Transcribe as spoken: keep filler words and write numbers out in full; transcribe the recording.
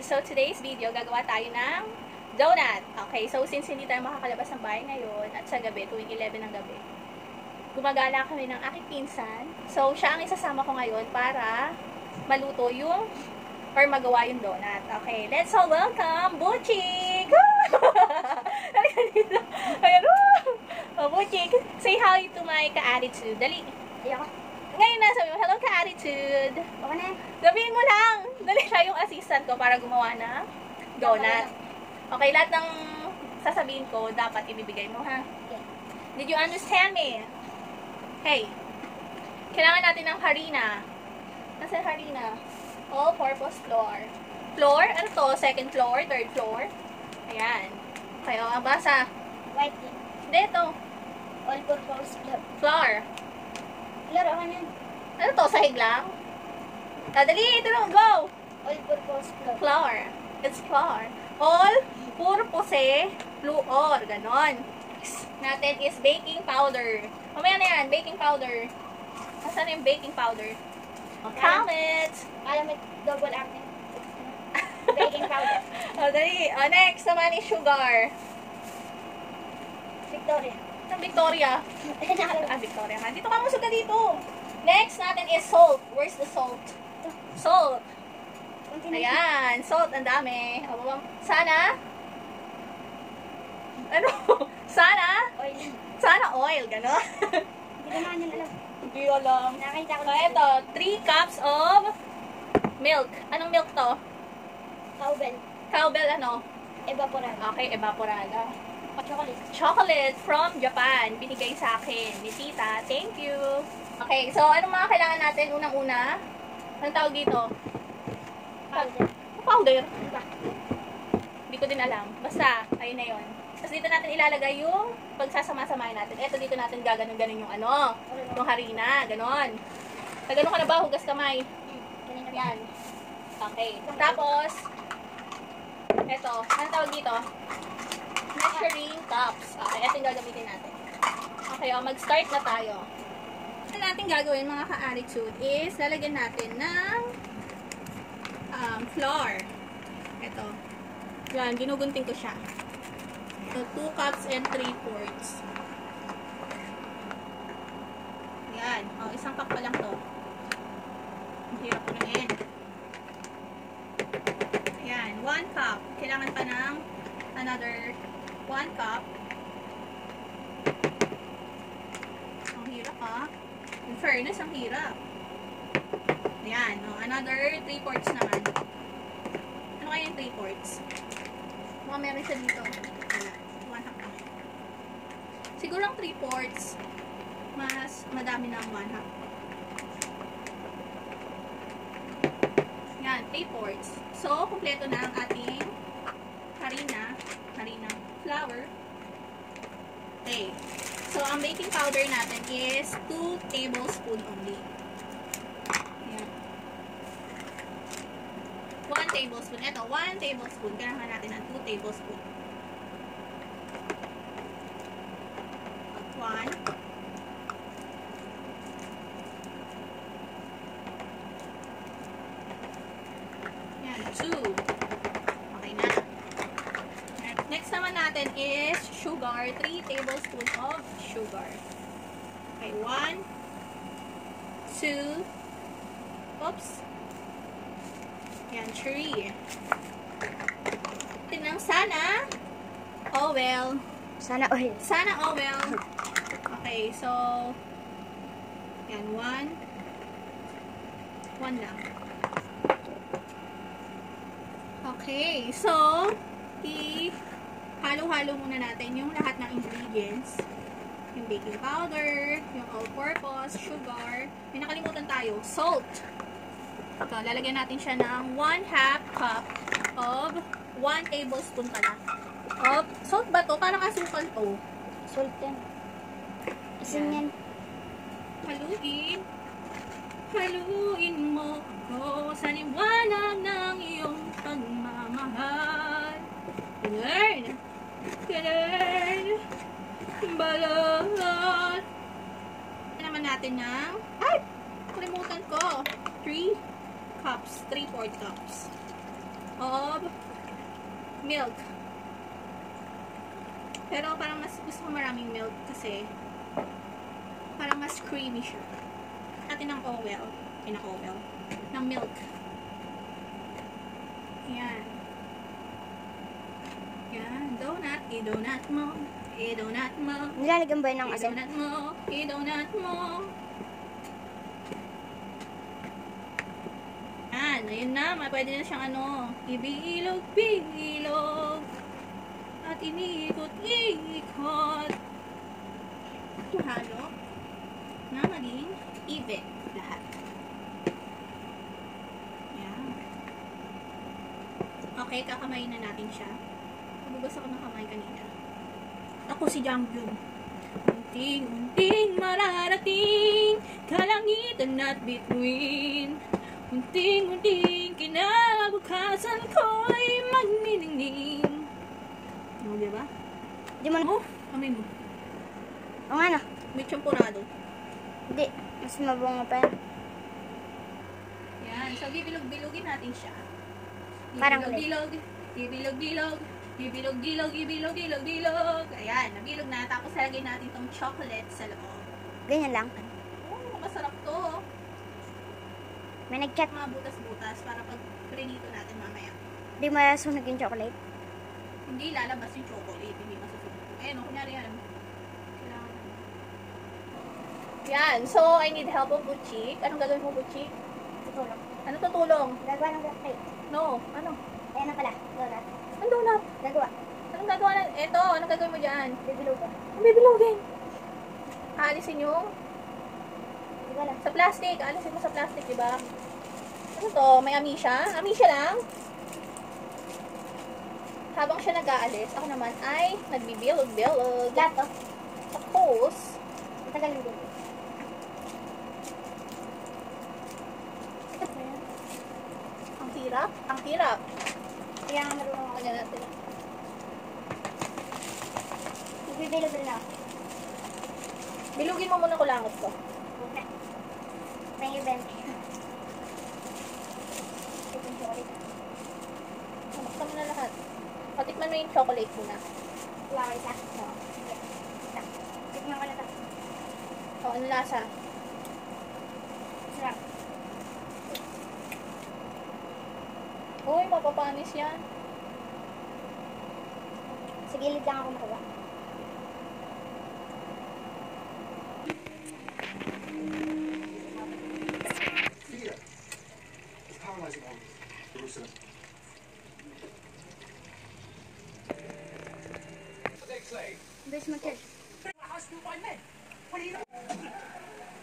So today's video, gagawa tayo ng donut. Okay, so since hindi tayo makakalabas ng bahay ngayon at sa gabi, tuwing eleven ng gabi, gumagala kami ng aking pinsan. So siya ang isasama ko ngayon para maluto yung or magawa yung donut. Okay, let's all welcome Buchik! Halika dito. Ayan, oh, Buchik, say hi to my ka-attitude. Dali. Ayoko. Ngayon na, sabi mo, hello ka-attitude. Baka na. Sabihin mo lang. Dali siya yung assistant ko para gumawa ng donut. Okay, lahat ng sasabihin ko, dapat ibibigay mo, ha? Okay. Did you understand me? Hey, kailangan natin ng harina. Nasaan harina? All-purpose flour. Flour? Ano to? Second floor? Third floor? Ayan. Okay, o, ang basa. White tea. Hindi, ito. All-purpose flour. Flour. Laro ka na. Ano to? Sahig lang? Dali, ito lang. Go! All-purpose flour. Flour. It's flour. All-purpose flour. Ganon. Next natin is baking powder. Mamaya na yan, baking powder. Nasaan yung baking powder? Count it! Kala may double acting. Baking powder. O, dali. O, next naman is sugar. Victoria. Ang Victoria. Ah, Victoria ka. Dito ka, musog ka dito. Next natin is salt. Where's the salt? Salt. Ayan. Salt, ang dami. O, babang- Sana? Ano? Sana? Oil. Sana oil. Ganon. Hindi ko naman yan alam. Hindi alam. Nakakita ko So, ito. three cups of milk. Anong milk to? Cowbell. Cowbell ano? Evaporado. Okay, evaporada. Chocolate. Chocolate from Japan. Binigay sa akin ni tita. Thank you. Okay, so anong mga kailangan natin? Unang-una, anong tawag dito? Powder. Powder. Ano ba? Hindi ko din alam. Basta, ayun na yun. Tapos dito natin ilalagay yung pagsasama-samahin natin. Eto, dito natin gaganon-ganon yung ano, yung harina. Ganon. Taganon ka na ba? Hugas kamay. Ganito. Yan. Okay. Tapos, eto, anong tawag dito? Measuring cups. Okay, ito yung gagamitin natin. Okay, o, mag-start na tayo. Ano natin gagawin, mga ka-attitude, is lalagyan natin ng um, flour. Ito. Yan, ginugunting ko siya. So, two cups and three fourths. Yan. O, isang cup pa lang to. Ang hirap ko na yan. Yan, one cup. Kailangan pa ng another one cup. Ang hirap, ha? In fairness, ang hirap. Ayan. O, another three fourths naman. Ano kaya yung three fourths? Mga meron siya dito. Ayan. one half lang. Siguro ang three fourths, mas madami na ang one half. Yan, three fourths. So, kumpleto na ang ating harina. Harina. Flour. Okay. So, ang baking powder natin is two tablespoons only. Ayan. one tablespoon. Ito, one tablespoon. Kailangan natin ng two tablespoons. one. Ayan, two. Okay na. Next naman natin is sugar. three tablespoons of sugar. Okay, one, two, oops. Yan, three. Tinang sana, oh well. Sana oil. Sana, oh well. Okay, so, yan, one, one lang. Okay, so, i-halo-halo muna natin yung lahat ng ingredients. Yung baking powder, yung all-purpose, sugar. May nakalimutan tayo, salt. So, lalagyan natin siya ng one half cup of one tablespoon pala. Of, salt ba to? Parang asukal to. Salt yan. Asin yan. Haluin. Haluin mo ako sa liwanag ng iyong pagmamahal. Learn. Learn. Balot. Ito naman natin ng, ay! Kalimutan ko. three cups. three fourth cups. of milk. Pero parang mas gusto ko maraming milk kasi parang mas creamy siya. Atin ng oil. Pinaka-oil. Ng milk. Yan. Yan. Donut. I-donut mo. I-donut mo. Nilalagyan ba yun ng asin? I-donut mo. I-donut mo. Yan. Ayun na. Pwede na siyang ano. Ibilog-bilog. At inikot-ikot. Halo. Na maging even lahat. Yan. Okay, kakamayin na natin siya. Nabugas ako ng kamay kanina. Ako si Jangyun. Unting-unting mararating kalangitan at bituin. Unting-unting kinabukasan ko'y magniningning. Ano, diba? Di mo na. Oh, kamay mo. O nga na. May champurado. Hindi. Mas mabungo pa yan. Yan. So, bibilog-bilogin natin siya. Parang Bibilog-bilog. Bibilog-bilog. Bibilog-bilog. Bibilog-bilog-bilog. Ayan. Nabilog na. Tapos, lagay natin tong chocolate sa loob. Ganyan lang. Oh, masarap to. May nag-chat. Mga butas-butas para pag prinito natin mamaya. Di masunog yung chocolate. Hindi lalabas yung chocolate. Hindi masusunog. Ayan, o, kunyari yan. Kailangan na. Yan. So, I need help of Butchik. Anong gagawin mo, Butchik? Tutulong. Ano tutulong? Gagawa ng chocolate. No. Ano? Ayan na pala. Donut. Ang donut. Gagawa. Anong gagawa na? Eto, anong gagawin mo dyan? Bibilugan. Ang bibilogin. Aalisin yung Di ba lang? sa plastic. Aalisin mo sa plastic, di ba? Ano to? May amisya? Amisya lang? Habang siya nag-aalis, ako naman ay nagbibilog-bilog. Lahat to. Tapos, Matagal yung din. ang hirap. Ang hirap. Kaya nga marunong ako. Lagyan natin. Bibilog rin ako. Bilugin mo muna kulangot ko. Okay. May event. Ito yung chocolate. Buksan mo na lahat. Patikman mo yung chocolate muna. Wala ko isa. Oo. Sige. Isa. Tikman ko na ito. O, ano lasa? Sarap. Uy, mapapanis yan. Sa gilid lang ako makawa. Fear is paralyzing on Jerusalem. Bilis mo, Church.